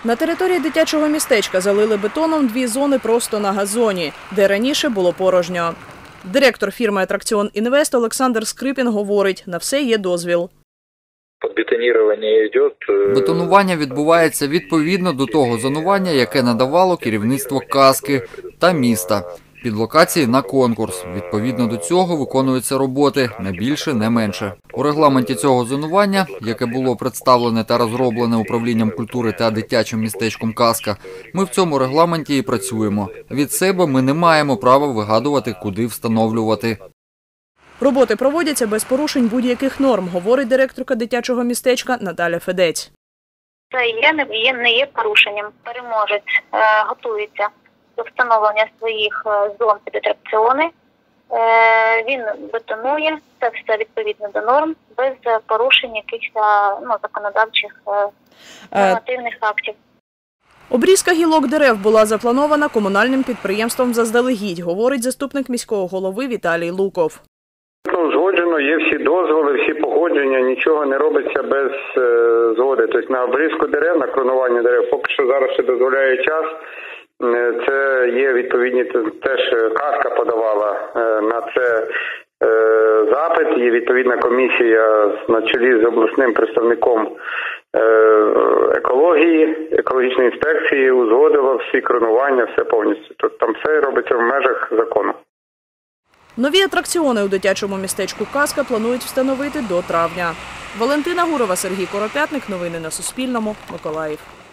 На території дитячого містечка залили бетоном 2 зони просто на газоні, де раніше було порожньо. Директор фірми «Атракціон Інвест» Олександр Скрипін говорить, на все є дозвіл. Бетонування відбувається відповідно до того зонування, яке надавало керівництво «Казки» та міста. Під локації на конкурс. Відповідно до цього виконуються роботи, не більше, не менше. У регламенті цього зонування, яке було представлене та розроблене Управлінням культури та дитячим містечком «Казка», ми в цьому регламенті і працюємо. Від себе ми не маємо права вигадувати, куди встановлювати. Роботи проводяться без порушень будь-яких норм, говорить директорка дитячого містечка Наталя Федець. Це не є порушенням. Переможець готується до встановлення своїх зон під атракціони. Він бетонує, це все відповідно до норм, без порушень якихось законодавчих нормативних актів. Обрізка гілок дерев була запланована комунальним підприємством заздалегідь, говорить заступник міського голови Віталій Луков. Згоджено, є всі дозволи, всі погодження, нічого не робиться без згоди. Тобто на обрізку дерев, на кронування дерев, поки що зараз ще дозволяє час. Це є відповідні, теж «Казка» подавала на це запит. Є відповідна комісія на чолі з обласним представником екології, екологічної інспекції, узгодила всі кронування, все повністю. Тобто там все робиться в межах закону. Нові атракціони у дитячому містечку «Казка» планують встановити до травня. Валентина Гурова, Сергій Коропятник. Новини на Суспільному. Миколаїв.